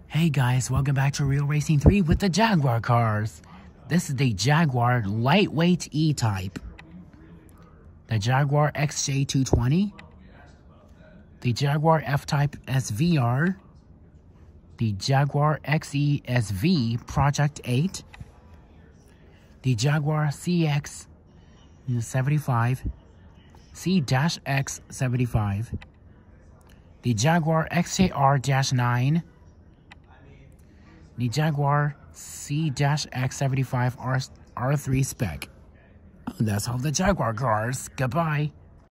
Hey guys, welcome back to Real Racing 3 with the Jaguar cars. This is the Jaguar Lightweight E-Type, the Jaguar XJ220, the Jaguar F-Type SVR, the Jaguar XE-SV Project 8, the Jaguar CX-75, C-X-75, the Jaguar XJR-9, the Jaguar C-X75 R3 spec. That's all the Jaguar cars. Goodbye.